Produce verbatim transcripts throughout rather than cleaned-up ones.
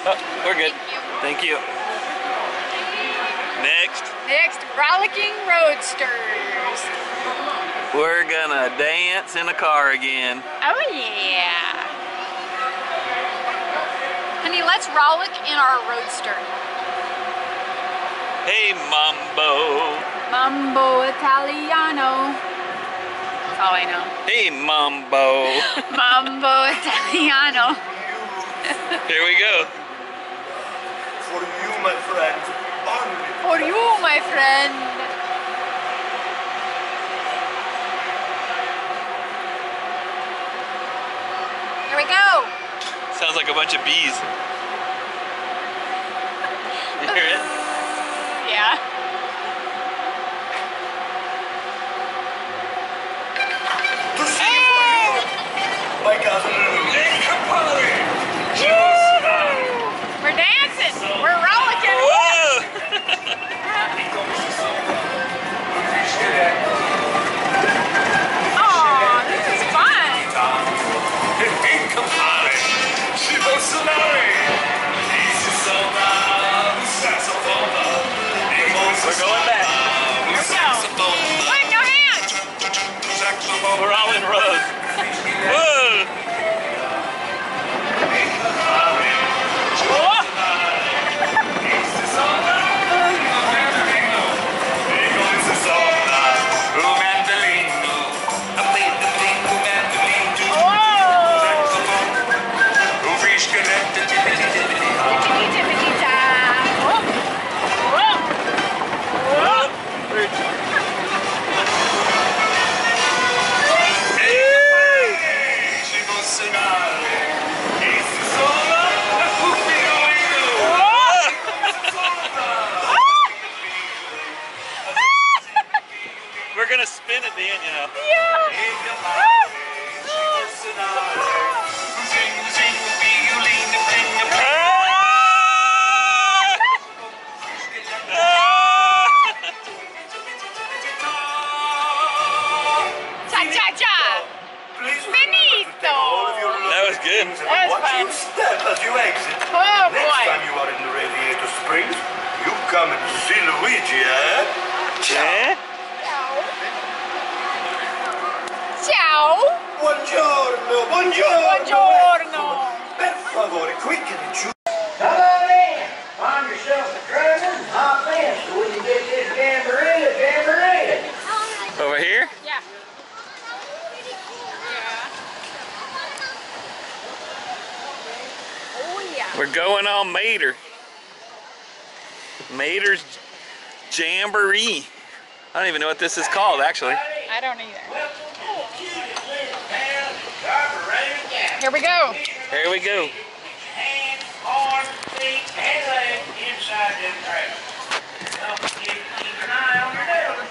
Oh, we're good. Thank you. Thank you. Next. Next, Rollickin Roadsters. We're gonna dance in a car again. Oh yeah. Honey, let's rollick in our roadster. Hey, Mambo. Mambo Italiano. That's all I know. Hey, Mambo. Mambo Italiano. Here we go. For you, my friend. Only. For you, my friend. Here we go. Sounds like a bunch of bees. You hear it? Yeah. To see you, my cousin. We're dancing. We're rollicking. Whoa! Aw, this is fun. We're going back. Here we go. Wait, no hands. We're all in rows. Whoa! We're gonna spin at the end, you know. Cha-cha-cha. Finito. That was good. That was Watch fun. your step as you exit. Oh Next boy. time you are in the Radiator Springs, you come and see Luigi, eh? Eh? Ciao. Buongiorno, buongiorno. Buongiorno. Per favore, quick and choose. Come on in. Find yourself a treasure and hop in so we can get this jamboree, jamboree. Over here? Yeah. Oh yeah. We're going on Mater. Mater's Jamboree. I don't even know what this is called, actually. I don't either. Here we go. Here we go. Hands, arms, feet, and legs inside them trailers. Don't keep an eye on your neighbors.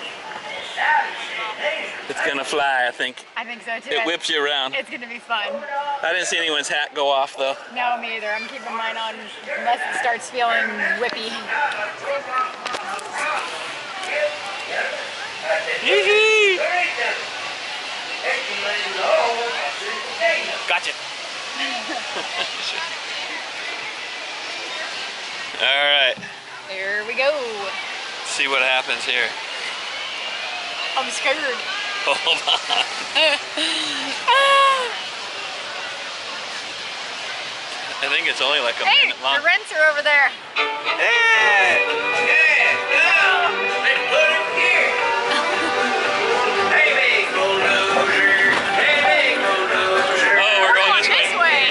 It's gonna fly, I think. I think so too. It whips you around. It's gonna be fun. I didn't see anyone's hat go off, though. No, me either. I'm keeping mine on unless it starts feeling whippy. Yee-hee! Gotcha. All right. Here we go. See what happens here. I'm scared. Hold on. I think it's only like a Hey, minute long. the rents are over there. Hey! They put it here. Hey, big bulldozer. Hey, big bulldozer. Oh, we're going Going this way. this way.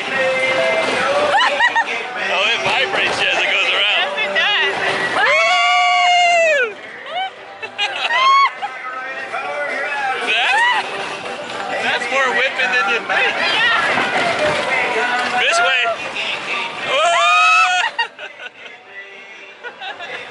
Oh, it vibrates as it goes around. Yes, it does. Woo! That's, that's more whipping than you think. This way. Whoa!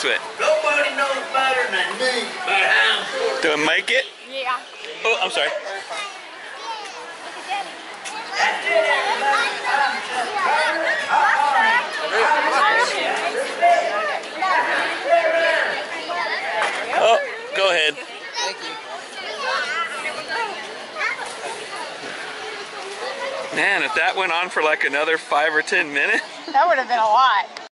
to it. Nobody knows better than me about how important. Do it make it? Yeah. Oh, I'm sorry. That's it, everybody. I'm just trying to hop on. Oh, go ahead. Thank you. Man, if that went on for like another five or ten minutes. That would have been a lot.